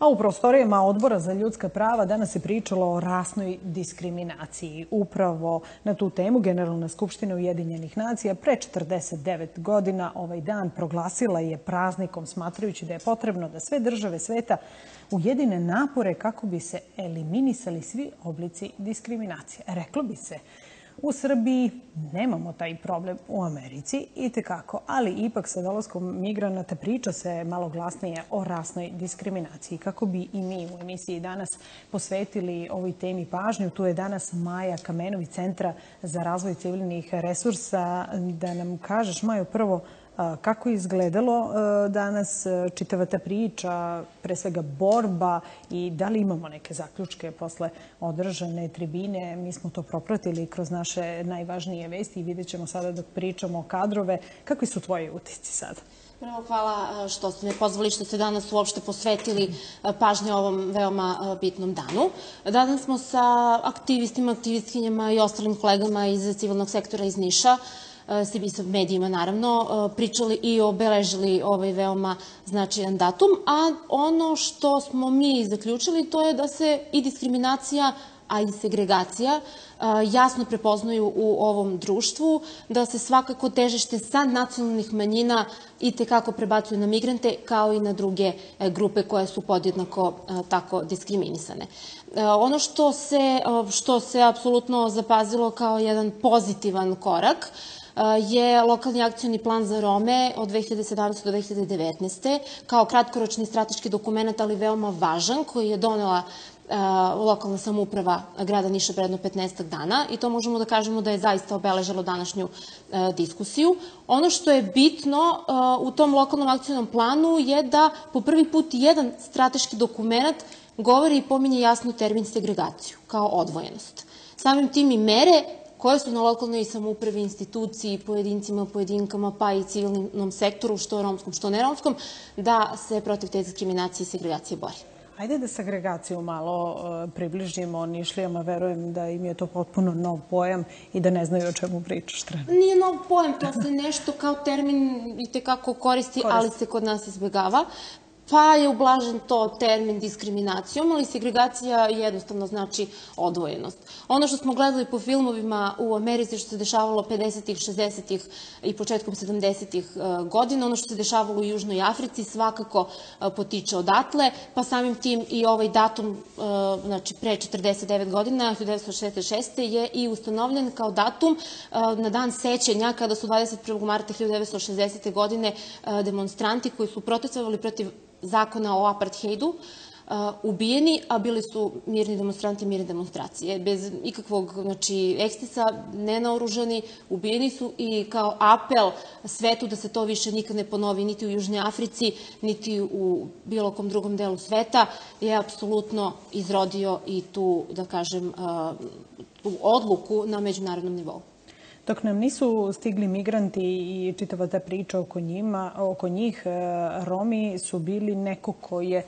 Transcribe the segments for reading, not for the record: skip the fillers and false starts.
A u prostorijama Odbora za ljudska prava danas se pričalo o rasnoj diskriminaciji. Upravo na tu temu Generalna skupština Ujedinjenih nacija pre 49 godina ovaj dan proglasila je praznikom, smatrajući da je potrebno da sve države sveta ujedine napore kako bi se eliminisali svi oblici diskriminacije. Reklo bi se, u Srbiji nemamo taj problem, u Americi itekako, ali ipak sa dolaskom migranata priča se malo glasnije o rasnoj diskriminaciji. Kako bi i mi u emisiji danas posvetili ovoj temi pažnju, tu je danas Maja Kamenović, Centra za razvoj civilnih resursa. Da nam kažeš, Majo, prvo, kako je izgledalo danas čitava ta priča, pre svega borba, i da li imamo neke zaključke posle održane tribine? Mi smo to propratili kroz naše najvažnije vesti i vidjet ćemo sada dok pričamo kadrove. Kakvi su tvoji utisci sada? Prvo, hvala što ste me pozvali, što ste danas uopšte posvetili pažnje ovom veoma bitnom danu. Danas smo sa aktivistima, aktivistkinjama i ostalim kolegama iz civilnog sektora iz Niša, CBS medijima naravno, pričali i obeležili ovaj veoma značajan datum, a ono što smo mi zaključili to je da se i diskriminacija, a i segregacija jasno prepoznaju u ovom društvu, da se svakako težište sa nacionalnih manjina itekako prebacuju na migrante, kao i na druge grupe koje su podjednako tako diskriminisane. Ono što se apsolutno zapazilo kao jedan pozitivan korak je lokalni akcioni plan za Rome od 2017. do 2019. kao kratkoročni strateški dokument, ali veoma važan, koji je donela lokalna samouprava grada Niša pre jedno 15 dana, i to možemo da kažemo da je zaista obeležilo današnju diskusiju. Ono što je bitno u tom lokalnom akcionom planu je da po prvi put jedan strateški dokument govori i pominje jasno termin segregaciju kao odvojenost. Samim tim i mere koje su na lokalnoj samoupravi, instituciji, pojedincima, pojedinkama, pa i civilnom sektoru, što romskom, što neromskom, da se protiv te diskriminacije i segregacije bori. Ajde da segregaciju malo približimo Nišlijama. Verujem da im je to potpuno nov pojam i da ne znaju o čemu pričaš. Nije nov pojam, to se nešto kao termin itekako koristi, ali se kod nas izbjegava. Pa je ublažen to termin diskriminacijom, ali segregacija jednostavno znači odvojenost. Ono što smo gledali po filmovima u Americi, što se dešavalo 50-ih, 60-ih i početkom 70-ih godina, ono što se dešavalo u Južnoj Africi svakako potiče odatle, pa samim tim i ovaj datum, znači pre 49 godina, 1966. je i ustanovljen kao datum na dan sećanja, kada su 21. marta 1960. godine demonstranti koji su protestovali protiv zakona o apartheidu ubijeni, a bili su mirni demonstranti, mirne demonstracije. Bez ikakvog ekscesa, nenaoružani, ubijeni su, i kao apel svetu da se to više nikad ne ponovi niti u Južnoj Africi, niti u bilo kom drugom delu sveta, je apsolutno izrodio i tu, da kažem, tu odluku na međunarodnom nivou. Dok nam nisu stigli migranti i čitava ta priča oko njih, Romi su bili neko ko je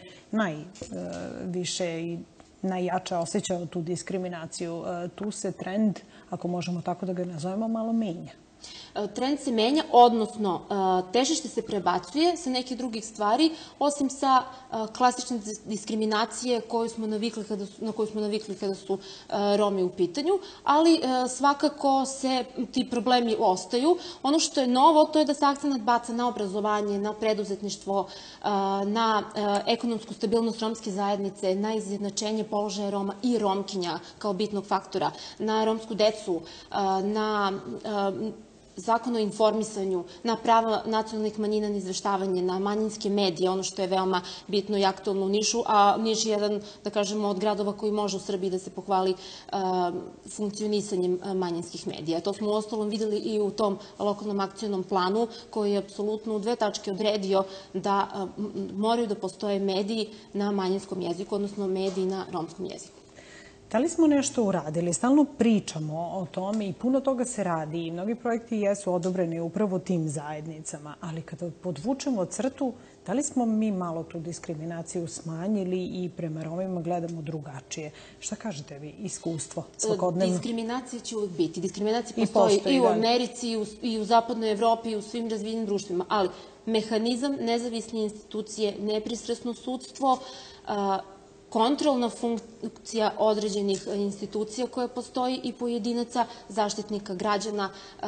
najviše i najjače osjećao tu diskriminaciju. Tu se trend, ako možemo tako da ga nazovemo, malo menja. Trend se menja, odnosno težište se prebacuje sa nekih drugih stvari, osim sa klasične diskriminacije na koju smo navikli kada su Romi u pitanju, ali svakako se ti problemi ostaju. Ono što je novo, to je da se akcenat baca na obrazovanje, na preduzetništvo, na ekonomsku stabilnost romske zajednice, na izjednačenje položaja Roma i Romkinja kao bitnog faktora, na romsku decu, na zakon o informisanju, na prava nacionalnih manjina na izveštavanje, na manjinske medije, ono što je veoma bitno i aktualno u Nišu, a Niš je jedan, da kažemo, od gradova koji može u Srbiji da se pohvali funkcionisanjem manjinskih medija. To smo uostalom videli i u tom lokalnom akcionom planu, koji je apsolutno u 2 tačke odredio da moraju da postoje mediji na manjinskom jeziku, odnosno mediji na romskom jeziku. Da li smo nešto uradili? Stalno pričamo o tome i puno toga se radi i mnogi projekti jesu odobreni upravo tim zajednicama, ali kada podvučemo crtu, da li smo mi malo tu diskriminaciju smanjili i prema Romima gledamo drugačije? Šta kažete vi, iskustvo svakodnevno? Diskriminacija će uvek biti. Diskriminacija postoji i u Americi, i u zapadnoj Evropi, i u svim razvijenim društvima, ali mehanizam nezavisne institucije, nepristrasno sudstvo, kontrolna funkcija određenih institucija koja postoji i pojedinaca, Zaštitnika građana,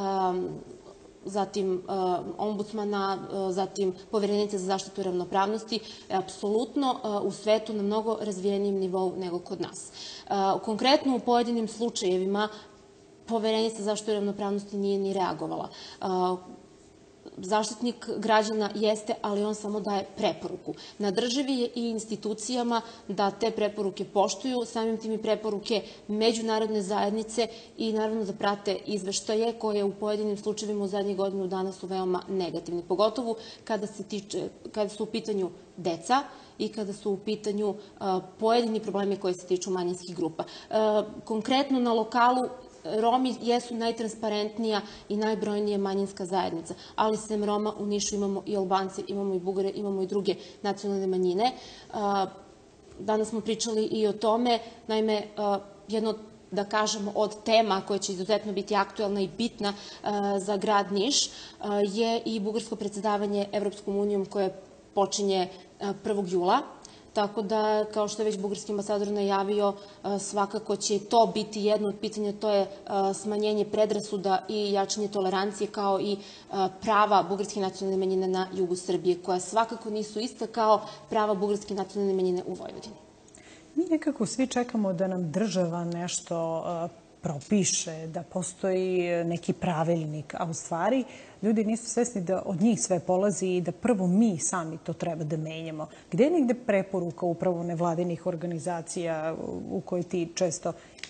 zatim ombudsmana, zatim Poverenice za zaštitu ravnopravnosti, apsolutno u svetu na mnogo razvijenijem nivou nego kod nas. Konkretno u pojedinim slučajevima Poverenica za zaštitu ravnopravnosti nije ni reagovala. Zaštitnik građana jeste, ali on samo daje preporuku. Na državi je i institucijama da te preporuke poštuju, samim tim i preporuke međunarodne zajednice i naravno da prate izveštaje koje u pojedinim slučajevima u zadnjih godinu dana su veoma negativni. Pogotovo kada su u pitanju deca i kada su u pitanju pojedini problemi koji se tiču manjinskih grupa. Konkretno na lokalu Romi jesu najtransparentnija i najbrojnija manjinska zajednica, ali sem Roma u Nišu imamo i Albance, imamo i Bugare, imamo i druge nacionalne manjine. Danas smo pričali i o tome, naime, jedno da kažemo od tema koja će izuzetno biti aktuelna i bitna za grad Niš je i bugarsko predsedavanje Evropskom unijom koje počinje 1. jula. Tako da, kao što je već bugarski ambasador najavio, svakako će to biti jedno od pitanja, to je smanjenje predrasuda i jačanje tolerancije, kao i prava bugarske nacionalne manjine na jugu Srbije, koja svakako nisu ista kao prava bugarske nacionalne manjine u Vojvodini. Mi nekako svi čekamo da nam država nešto propiše, da postoji neki pravilnik, a u stvari ljudi nisu svesni da od njih sve polazi i da prvo mi sami to treba da menjamo. Gde je negde preporuka upravo nevladinih organizacija u koje ti često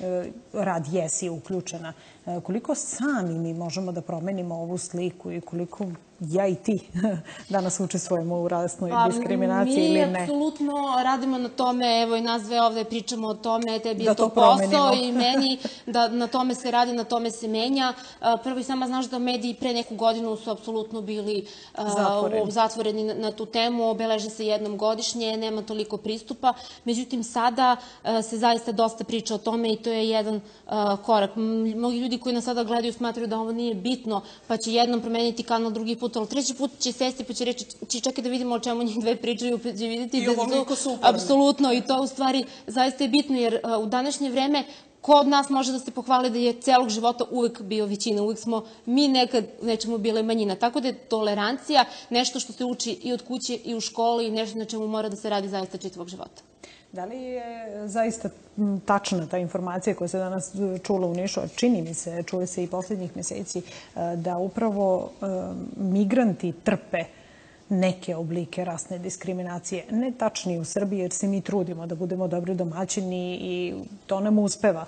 rad jesi uključena? Koliko sami mi možemo da promenimo ovu sliku i koliko ja i ti danas učestvujemo u rasnoj diskriminaciji ili ne? Mi apsolutno radimo na tome, evo i nas dve ovde pričamo o tome, tebi je to posao i meni, da na tome se radi, na tome se menja. Prvo i sama znaš da mediji pre neku godinu su apsolutno bili zatvoreni na tu temu, obeleže se jednom godišnje, nema toliko pristupa. Međutim, sada se zaista dosta priča o tome i to je jedan korak. Mnogi ljudi koji nas sada gledaju smatraju da ovo nije bitno, pa će jednom promeniti kanal, drugi put, ali treći put će sesti pa će reći, čekaj da vidimo o čemu njih dve pričaju, pa će vidjeti da je to apsolutno i to u stvari zaista je bitno, jer u današnje vreme ko od nas može da se pohvali da je celog života uvek bio većina, uvek smo mi nekad nečemu bile manjina. Tako da je tolerancija nešto što se uči i od kuće i u školi i nešto na čemu mora da se radi zaista čitavog života. Da li je zaista tačna ta informacija koja se danas čula u Nišu, a čini mi se, čuje se i poslednjih meseci, da upravo migranti trpe neke oblike rasne diskriminacije? Ne tačni u Srbiji, jer se mi trudimo da budemo dobri domaćini i to nam uspeva.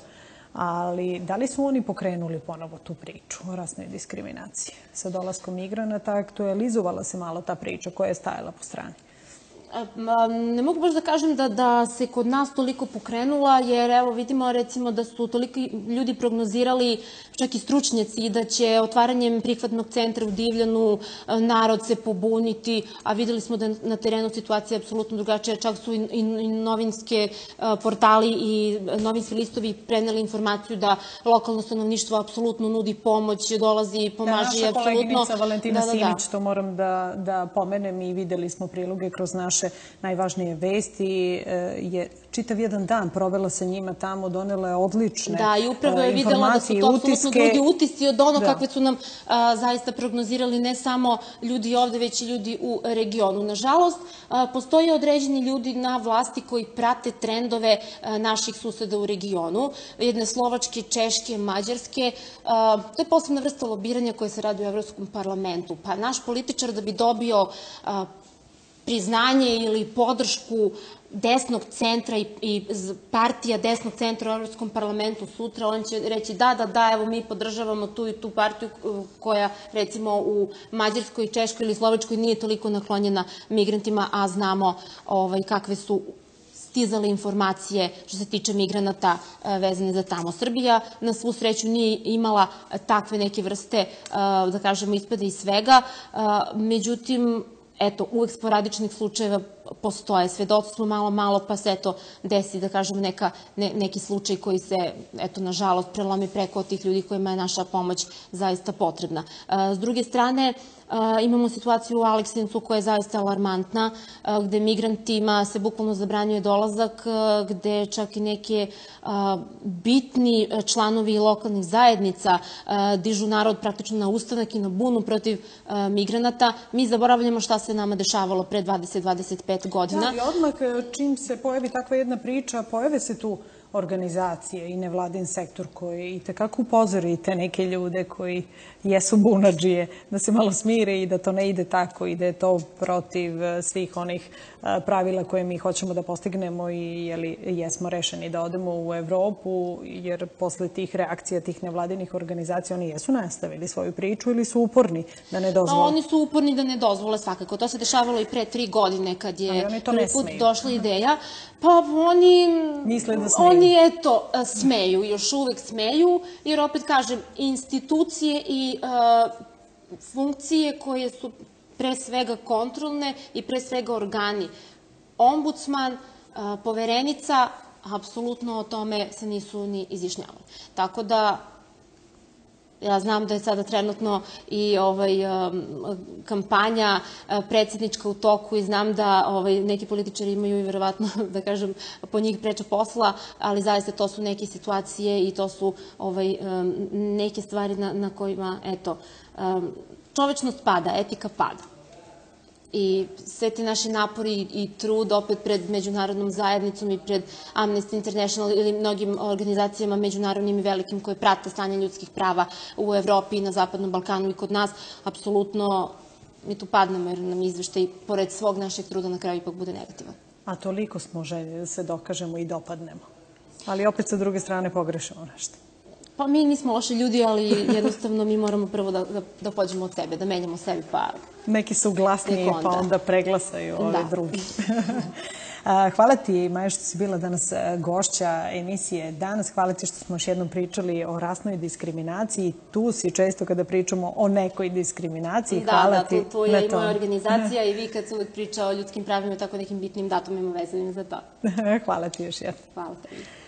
Ali da li su oni pokrenuli ponovo tu priču o rasnoj diskriminaciji? Sa dolaskom migranata aktualizovala se malo ta priča koja je stajala po strani. Ne mogu baš da kažem da se kod nas toliko pokrenula, jer evo vidimo recimo da su toliko ljudi prognozirali, čak i stručnjaci, da će otvaranjem prihvatnog centra u Divljanu narod se pobuniti, a videli smo da je na terenu situacija apsolutno drugačija, čak su i novinske portali i novinski listovi preneli informaciju da lokalno stanovništvo apsolutno nudi pomoć, dolazi i pomaže. Naša koleginica Valentina Simić, to moram da pomenem, i videli smo priloge kroz naše najvažnije vesti, je čitav jedan dan provela sa njima tamo, donela je odlične informacije i utiske. Da, i upravo je videla da su to apsolutno drugi utisci od ono kakve su nam zaista prognozirali ne samo ljudi ovde, već i ljudi u regionu. Nažalost, postoje određeni ljudi na vlasti koji prate trendove naših suseda u regionu, jedne Slovačke, Češke, Mađarske. To je posebna vrsta lobiranja koja se radi u Evropskom parlamentu. Pa naš političar da bi dobio priznanje ili podršku desnog centra i partija desnog centra u Evropskom parlamentu sutra, on će reći da, evo mi podržavamo tu i tu partiju koja recimo u Mađarskoj, Češkoj ili Slovačkoj nije toliko naklonjena migrantima, a znamo kakve su stizale informacije što se tiče migranata vezane za tamo. Srbija na svu sreću nije imala takve neke vrste, da kažemo, ispada i svega, međutim, eto, uvek sporadičnih slučajeva postoje. Svedoci smo malo, pa se eto desi, da kažem, neki slučaj koji se, eto, nažalost, prelomi preko tih ljudi kojima je naša pomoć zaista potrebna. S druge strane, imamo situaciju u Aleksincu koja je zaista alarmantna, gde migrantima se bukvalno zabranjuje dolazak, gde čak i neke bitni članovi lokalnih zajednica dižu narod praktično na ustanak i na bunu protiv migranata. Mi zaboravljamo šta se nama dešavalo pre 20-25 godina. Da, i odmah čim se pojavi takva jedna priča, pojave se tu organizacije i nevladin sektor koji i tekako upozori te neke ljude koji jesu bunadžije, da se malo smire i da to ne ide tako i da je to protiv svih onih pravila koje mi hoćemo da postignemo i jesmo rešeni da odemo u Evropu, jer posle tih reakcija tih nevladinih organizacija oni jesu nastavili svoju priču ili su uporni da ne dozvole? Oni su uporni da ne dozvole svakako. To se dešavalo i pre 3 godine kad je prvi put došla ideja. Pa oni misle da smeju. Oni, eto, smeju, još uvek smeju, jer opet kažem, institucije i funkcije koje su pre svega kontrolne i pre svega organi. Ombudsman, poverenica, apsolutno o tome se nisu ni izjašnjavali. Tako da, ja znam da je sada trenutno i kampanja predsjednička u toku i znam da neki političari imaju i verovatno, da kažem, po njih preča posla, ali zaista to su neke situacije i to su neke stvari na kojima, eto, čovečnost pada, etika pada. I sve ti naši napori i trud opet pred međunarodnom zajednicom i pred Amnesty International ili mnogim organizacijama međunarodnim i velikim koje prate stanje ljudskih prava u Evropi i na Zapadnom Balkanu i kod nas, apsolutno mi tu padnemo jer nam izveštaj pored svog našeg truda na kraju ipak bude negativan. A toliko smo željeli da se dokažemo i dopadnemo. Ali opet sa druge strane pogrešimo nešto. Pa mi nismo loši ljudi, ali jednostavno mi moramo prvo da pođemo od sebe, da menjamo sebi, pa... Neki su glasniji, pa onda preglasaju ove drugi. Hvala ti, Maja, što si bila danas gošća emisije Danas. Hvala ti što smo još jednom pričali o rasnoj diskriminaciji. Tu si često kada pričamo o nekoj diskriminaciji. Hvala ti na tome. Da, tu je i moja organizacija i vi kad se uvek priča o ljudskim pravima i tako nekim bitnim datumima vezanim za to. Hvala ti još jednom. Hvala tebi.